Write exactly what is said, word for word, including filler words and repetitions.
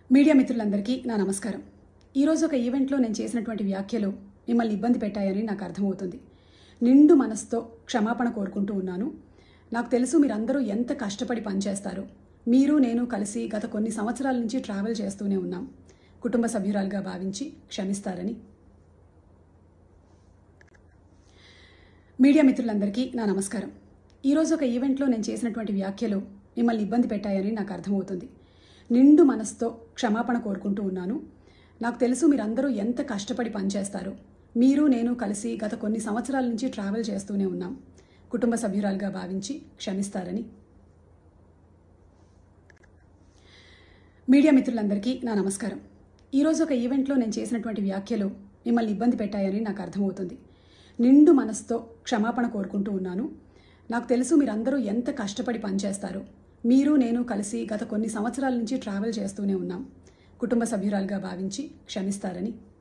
Media మిత్రులందరికీ నా నమస్కారం. ఈరోజు ఒక ఈవెంట్లో నేను చేసినటువంటి వ్యాఖ్యలు మిమ్మల్ని ఇబ్బంది పెట్టాయని నాకు అర్థమవుతుంది. నిండు మనసుతో క్షమాపణ కోరుకుంటూ ఉన్నాను. నాకు తెలుసు మీరందరూ ఎంత కష్టపడి పనిచేస్తారో. మీరు నేను కలిసి గత కొన్ని సంవత్సరాల నుంచి ట్రావెల్ చేస్తూనే ఉన్నాం. కుటుంబ సభ్యురాలుగా భావించి క్షమిస్తారని. మీడియా మిత్రులందరికీ నా నమస్కారం. ఈరోజు ఒక ఈవెంట్లో నేను చేసినటువంటి వ్యాఖ్యలు మిమ్మల్ని ఇబ్బంది పెట్టాయని నాకు అర్థమవుతుంది. నిండు మనసుతో క్షమాపణ కోరుకుంటూ ఉన్నాను. నాకు తెలుసు మీరందరూ ఎంత కష్టపడి పనిచేస్తారో. మీరు నేను కలిసి గత కొన్ని సంవత్సరాల నుంచి ట్రావెల్ చేస్తూనే ఉన్నాం. కుటుంబ సభ్యురాలుగా భావించి క్షమిస్తారని. మీడియా మిత్రులందరికీ నా నమస్కారం. ఈరోజు ఒక ఈవెంట్లో నేను చేసినటువంటి వ్యాఖ్యలు మిమ్మల్ని ఇబ్బంది పెట్టాయని నాకు అర్థమవుతుంది. నిండు మనసుతో క్షమాపణ కోరుకుంటూ ఉన్నాను. నాకు తెలుసు మీరందరూ ఎంత కష్టపడి పనిచేస్తారో. మీరు నేను కలిసి గత కొన్ని సంవత్సరాల నుంచి ట్రావెల్ చేస్తూనే ఉన్నాం. కుటుంబ సభ్యురాలుగా భావించి క్షమిస్తారని.